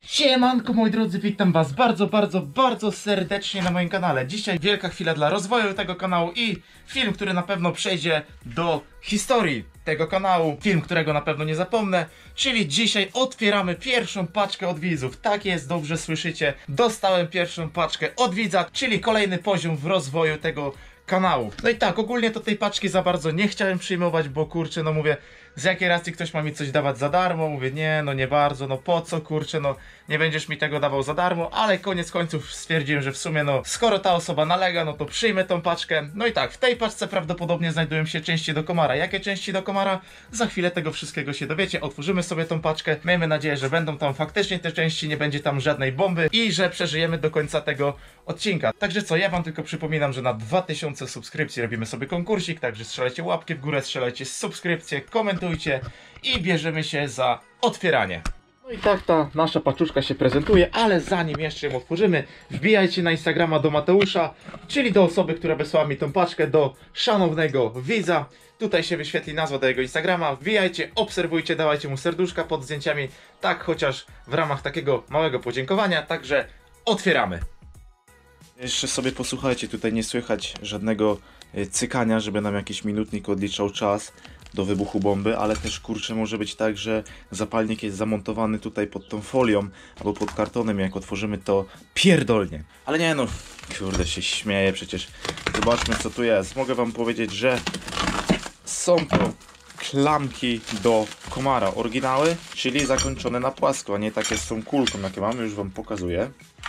Siemanko moi drodzy, witam was bardzo serdecznie na moim kanale. Dzisiaj wielka chwila dla rozwoju tego kanału i film, który na pewno przejdzie do historii tego kanału. Film, którego na pewno nie zapomnę. Czyli dzisiaj otwieramy pierwszą paczkę od widzów. Tak jest, dobrze słyszycie. Dostałem pierwszą paczkę od widza, czyli kolejny poziom w rozwoju tego kanału. No i tak, ogólnie to tej paczki za bardzo nie chciałem przyjmować, bo kurczę, no mówię, z jakiej racji ktoś ma mi coś dawać za darmo? Mówię, nie, no nie bardzo, no po co, kurczę, no nie będziesz mi tego dawał za darmo, ale koniec końców stwierdziłem, że w sumie no, skoro ta osoba nalega, no to przyjmę tą paczkę. No i tak, w tej paczce prawdopodobnie znajdują się części do komara. Jakie części do komara? Za chwilę tego wszystkiego się dowiecie, otworzymy sobie tą paczkę, miejmy nadzieję, że będą tam faktycznie te części, nie będzie tam żadnej bomby i że przeżyjemy do końca tego odcinka. Także co, ja wam tylko przypominam, że na 2000 subskrypcji robimy sobie konkursik, także strzelajcie łapki w górę, strzelajcie subskrypcje, komentujcie i bierzemy się za otwieranie. No i tak ta nasza paczuszka się prezentuje, ale zanim jeszcze ją otworzymy, wbijajcie na Instagrama do Mateusza, czyli do osoby, która wysłała mi tą paczkę, do szanownego widza. Tutaj się wyświetli nazwa do jego Instagrama, wbijajcie, obserwujcie, dawajcie mu serduszka pod zdjęciami, tak chociaż w ramach takiego małego podziękowania, także otwieramy. Jeszcze sobie posłuchajcie, tutaj nie słychać żadnego cykania, żeby nam jakiś minutnik odliczał czas do wybuchu bomby, ale też kurczę może być tak, że zapalnik jest zamontowany tutaj pod tą folią albo pod kartonem, jak otworzymy to pierdolnie. Ale nie no, kurde się śmieję przecież. Zobaczmy co tu jest. Mogę wam powiedzieć, że są to klamki do komara, oryginały, czyli zakończone na płasko, a nie takie z tą kulką jakie mamy, już wam pokazuję.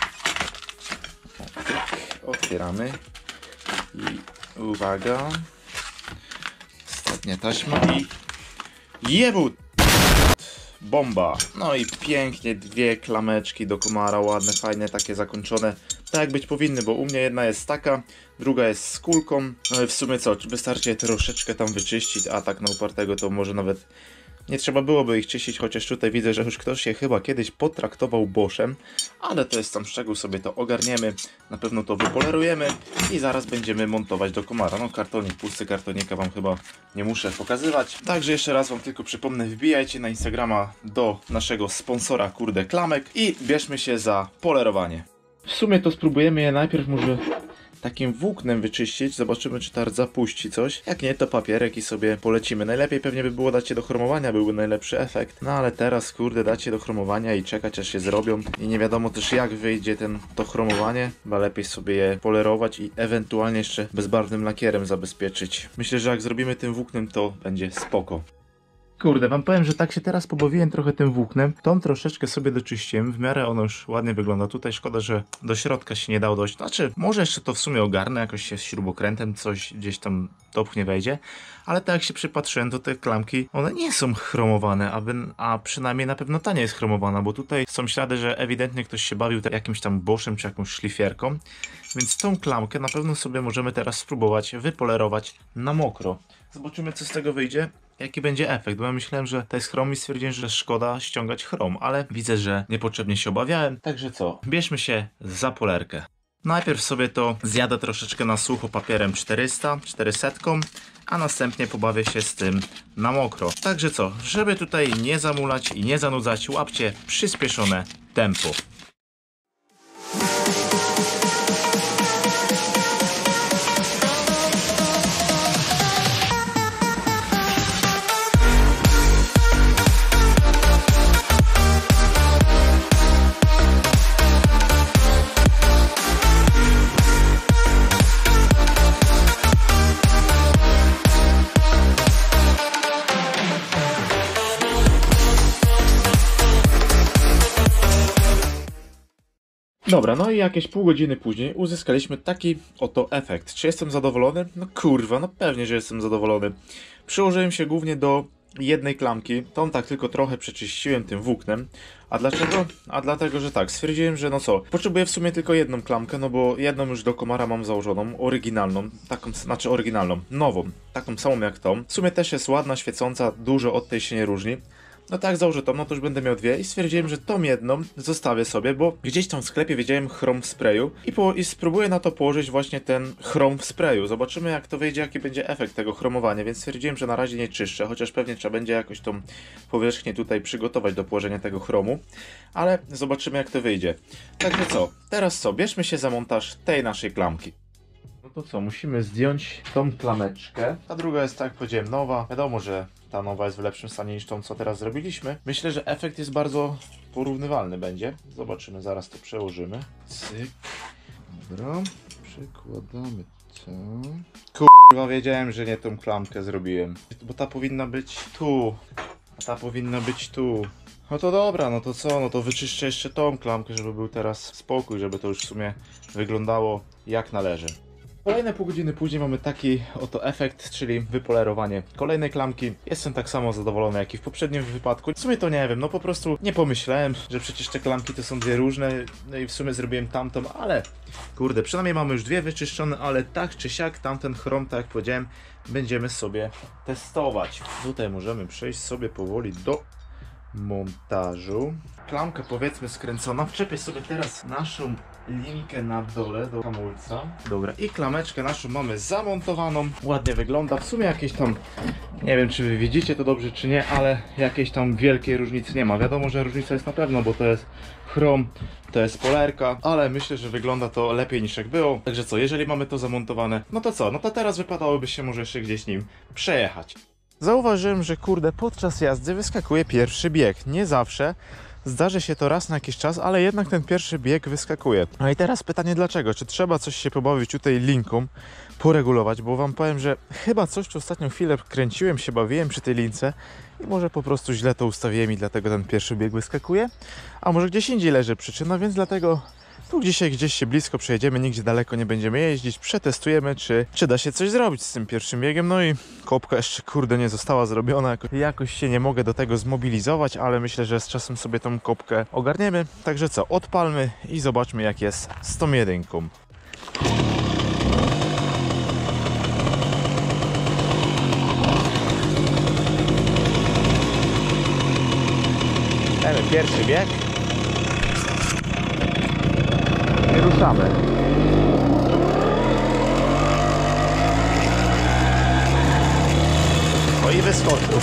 Otwieramy i uwaga, ostatnia taśma i jebut! Bomba! No i pięknie dwie klameczki do komara, ładne, fajne, takie zakończone, tak jak być powinny, bo u mnie jedna jest taka, druga jest z kulką. No i w sumie co, wystarczy je troszeczkę tam wyczyścić, a tak na upartego to może nawet nie trzeba byłoby ich czyścić, chociaż tutaj widzę, że już ktoś się chyba kiedyś potraktował Boschem, ale to jest tam szczegół, sobie to ogarniemy, na pewno to wypolerujemy i zaraz będziemy montować do komara. No kartonik, pusty kartonika wam chyba nie muszę pokazywać. Także jeszcze raz wam tylko przypomnę, wbijajcie na Instagrama do naszego sponsora kurde klamek i bierzmy się za polerowanie. W sumie to spróbujemy je najpierw może takim włóknem wyczyścić, zobaczymy czy ta rdza puści coś, jak nie to papierek i sobie polecimy. Najlepiej pewnie by było dać je do chromowania, byłby najlepszy efekt, no ale teraz kurde dać je do chromowania i czekać aż się zrobią i nie wiadomo też jak wyjdzie to chromowanie, chyba lepiej sobie je polerować i ewentualnie jeszcze bezbarwnym lakierem zabezpieczyć. Myślę, że jak zrobimy tym włóknem to będzie spoko. Kurde, wam powiem, że tak się teraz pobawiłem trochę tym włóknem. Tą troszeczkę sobie doczyściłem, w miarę ono już ładnie wygląda. Tutaj szkoda, że do środka się nie dało dojść. Znaczy, może jeszcze to w sumie ogarnę, jakoś się z śrubokrętem coś gdzieś tam dopchnie wejdzie. Ale tak jak się przypatrzyłem, to te klamki, one nie są chromowane, a przynajmniej na pewno ta nie jest chromowana, bo tutaj są ślady, że ewidentnie ktoś się bawił jakimś tam Boschem czy jakąś szlifierką. Więc tą klamkę na pewno sobie możemy teraz spróbować wypolerować na mokro. Zobaczymy co z tego wyjdzie. Jaki będzie efekt, bo ja myślałem, że to jest chrom i stwierdziłem, że szkoda ściągać chrom, ale widzę, że niepotrzebnie się obawiałem, także co, bierzmy się za polerkę. Najpierw sobie to zjadę troszeczkę na sucho papierem 400, a następnie pobawię się z tym na mokro. Także co, żeby tutaj nie zamulać i nie zanudzać, łapcie przyspieszone tempo. Dobra, no i jakieś pół godziny później uzyskaliśmy taki oto efekt. Czy jestem zadowolony? No kurwa, no pewnie, że jestem zadowolony. Przyłożyłem się głównie do jednej klamki, tą tak tylko trochę przeczyściłem tym włóknem. A dlaczego? A dlatego, że tak, stwierdziłem, że no co, potrzebuję w sumie tylko jedną klamkę, no bo jedną już do komara mam założoną, oryginalną, taką, znaczy oryginalną, nową, taką samą jak tą. W sumie też jest ładna, świecąca, dużo od tej się nie różni. no tak, założę tą, no to już będę miał dwie i stwierdziłem, że tą jedną zostawię sobie, bo gdzieś tam w sklepie widziałem chrom w sprayu i spróbuję na to położyć właśnie ten chrom w sprayu. Zobaczymy jak to wyjdzie, jaki będzie efekt tego chromowania, więc stwierdziłem, że na razie nie czyszczę, chociaż pewnie trzeba będzie jakoś tą powierzchnię tutaj przygotować do położenia tego chromu, ale zobaczymy jak to wyjdzie. Także co, teraz co, bierzmy się za montaż tej naszej klamki. No to co, musimy zdjąć tą klameczkę. Ta druga jest, tak jak powiedziałem, nowa. Wiadomo, że ta nowa jest w lepszym stanie niż tą, co teraz zrobiliśmy. Myślę, że efekt jest bardzo porównywalny będzie. Zobaczymy, zaraz to przełożymy. Cyk. Dobra, przykładamy to. Kurwa, wiedziałem, że nie tą klamkę zrobiłem. Bo ta powinna być tu. A ta powinna być tu. No to dobra, no to co? No to wyczyszczę jeszcze tą klamkę, żeby był teraz spokój, żeby to już w sumie wyglądało jak należy. Kolejne pół godziny później mamy taki oto efekt, czyli wypolerowanie kolejnej klamki. Jestem tak samo zadowolony jak i w poprzednim wypadku. W sumie to nie wiem, no po prostu nie pomyślałem, że przecież te klamki to są dwie różne. No i w sumie zrobiłem tamtą, ale kurde, przynajmniej mamy już dwie wyczyszczone, ale tak czy siak tamten chrom, tak jak powiedziałem, będziemy sobie testować. Tutaj możemy przejść sobie powoli do montażu. Klamka powiedzmy skręcona. Wczepię sobie teraz naszą linkę na dole do hamulca. Dobra, i klameczkę naszą mamy zamontowaną. Ładnie wygląda. W sumie jakieś tam, nie wiem czy wy widzicie to dobrze czy nie, ale jakiejś tam wielkiej różnicy nie ma. Wiadomo, że różnica jest na pewno, bo to jest chrom, to jest polerka, ale myślę, że wygląda to lepiej niż jak było. Także co, jeżeli mamy to zamontowane, no to co? No to teraz wypadałoby się może jeszcze gdzieś nim przejechać. Zauważyłem, że kurde, podczas jazdy wyskakuje pierwszy bieg. Nie zawsze. Zdarzy się to raz na jakiś czas, ale jednak ten pierwszy bieg wyskakuje. No i teraz pytanie dlaczego? Czy trzeba coś się pobawić tutaj linką, poregulować? Bo wam powiem, że chyba coś w ostatnią chwilę kręciłem się, bawiłem przy tej lince i może po prostu źle to ustawiłem i dlatego ten pierwszy bieg wyskakuje. A może gdzieś indziej leży przyczyna, więc dlatego tu dzisiaj gdzieś się blisko przejedziemy, nigdzie daleko nie będziemy jeździć, przetestujemy, czy da się coś zrobić z tym pierwszym biegiem. No i kopka jeszcze kurde nie została zrobiona, jakoś się nie mogę do tego zmobilizować, ale myślę, że z czasem sobie tą kopkę ogarniemy. Także co, odpalmy i zobaczmy jak jest z tą jedynką. Dajmy pierwszy bieg. I ruszamy. O i wyskoczył.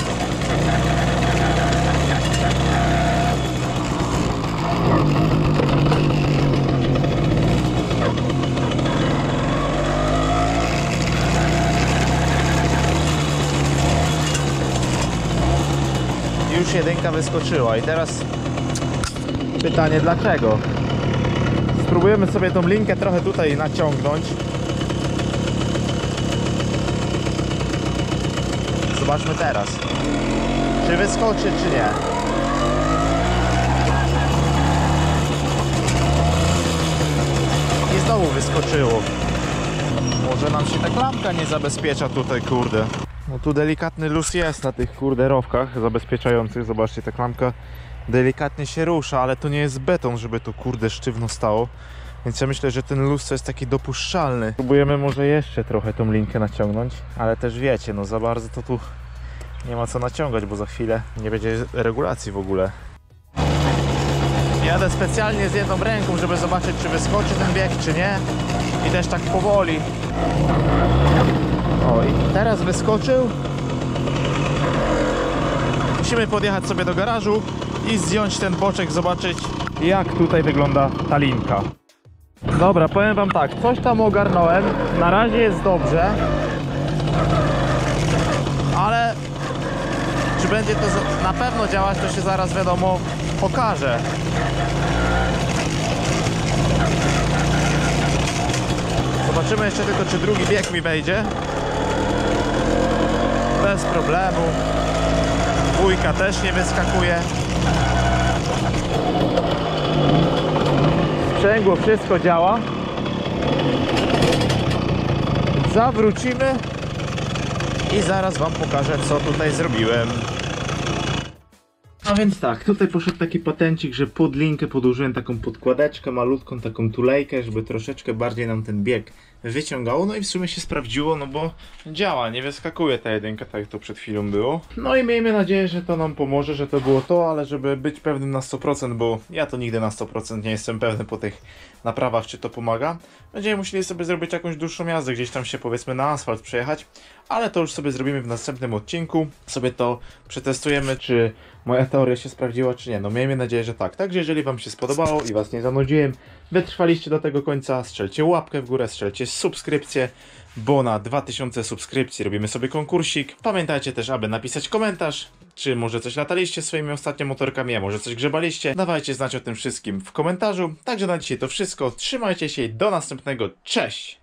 Już jedynka wyskoczyła i teraz pytanie dlaczego? Spróbujemy sobie tą linkę trochę tutaj naciągnąć. Zobaczmy teraz, czy wyskoczy, czy nie. I znowu wyskoczyło. Może nam się ta klamka nie zabezpiecza tutaj, kurde. No tu delikatny luz jest na tych, kurde, rowkach zabezpieczających. Zobaczcie, ta klamka delikatnie się rusza, ale to nie jest beton, żeby to, kurde, sztywno stało. Więc ja myślę, że ten luz to jest taki dopuszczalny. Próbujemy może jeszcze trochę tą linkę naciągnąć, ale też wiecie, no za bardzo to tu nie ma co naciągać, bo za chwilę nie będzie regulacji w ogóle. Jadę specjalnie z jedną ręką, żeby zobaczyć, czy wyskoczy ten bieg, czy nie. I też tak powoli. O, i teraz wyskoczył. Musimy podjechać sobie do garażu i zdjąć ten boczek, zobaczyć jak tutaj wygląda ta linka. Dobra, powiem wam tak, coś tam ogarnąłem, na razie jest dobrze, ale czy będzie to na pewno działać, to się zaraz wiadomo pokaże. Zobaczymy jeszcze tylko, czy drugi bieg mi wejdzie. Bez problemu. Dwójka też nie wyskakuje. Sprzęgło, wszystko działa. Zawrócimy i zaraz wam pokażę, co tutaj zrobiłem. A więc tak, tutaj poszedł taki patencik, że pod linkę podłożyłem taką podkładeczkę malutką, taką tulejkę, żeby troszeczkę bardziej nam ten bieg wyciągało. No i w sumie się sprawdziło, no bo działa, nie wyskakuje ta jedynka, tak jak to przed chwilą było. No i miejmy nadzieję, że to nam pomoże, że to było to, ale żeby być pewnym na 100%, bo ja to nigdy na 100% nie jestem pewny po tych naprawach, czy to pomaga. Będziemy musieli sobie zrobić jakąś dłuższą jazdę, gdzieś tam się powiedzmy na asfalt przejechać, ale to już sobie zrobimy w następnym odcinku. Sobie to przetestujemy, czy moja teoria się sprawdziła, czy nie. No miejmy nadzieję, że tak. Także jeżeli wam się spodobało i was nie zanudziłem, wytrwaliście do tego końca, strzelcie łapkę w górę, strzelcie subskrypcję, bo na 2000 subskrypcji robimy sobie konkursik. Pamiętajcie też, aby napisać komentarz, czy może coś lataliście swoimi ostatnimi motorkami, a może coś grzebaliście. Dawajcie znać o tym wszystkim w komentarzu. Także na dzisiaj to wszystko. Trzymajcie się i do następnego. Cześć!